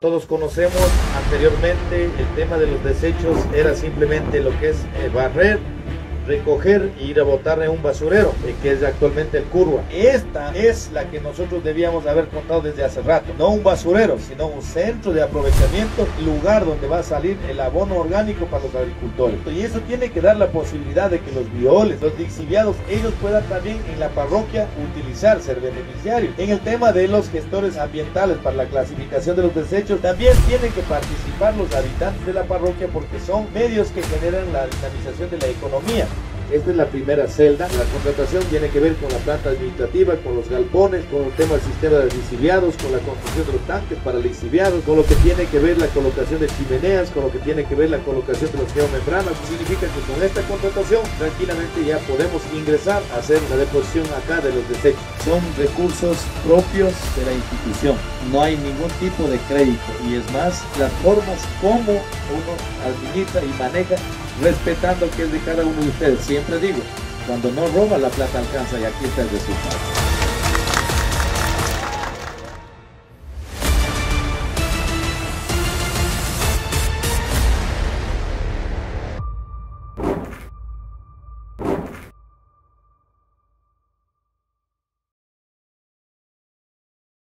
Todos conocemos anteriormente el tema de los desechos, era simplemente lo que es barrer, recoger e ir a botar en un basurero, que es actualmente el curva. Esta es la que nosotros debíamos haber contado desde hace rato, no un basurero, sino un centro de aprovechamiento, lugar donde va a salir el abono orgánico para los agricultores. Y eso tiene que dar la posibilidad de que los violes, los lixiviados, ellos puedan también en la parroquia utilizar, ser beneficiarios. En el tema de los gestores ambientales para la clasificación de los desechos, también tienen que participar los habitantes de la parroquia porque son medios que generan la dinamización de la economía. Esta es la primera celda. La contratación tiene que ver con la planta administrativa, con los galpones, con el tema del sistema de lixiviados, con la construcción de los tanques para lixiviados, con lo que tiene que ver la colocación de chimeneas, con lo que tiene que ver la colocación de los geomembranas. Eso significa que con esta contratación tranquilamente ya podemos ingresar a hacer la deposición acá de los desechos. Son recursos propios de la institución. No hay ningún tipo de crédito y es más, las formas como uno administra y maneja respetando que es de cada uno de ustedes. Siempre digo, cuando no roba la plata alcanza y aquí está el resultado.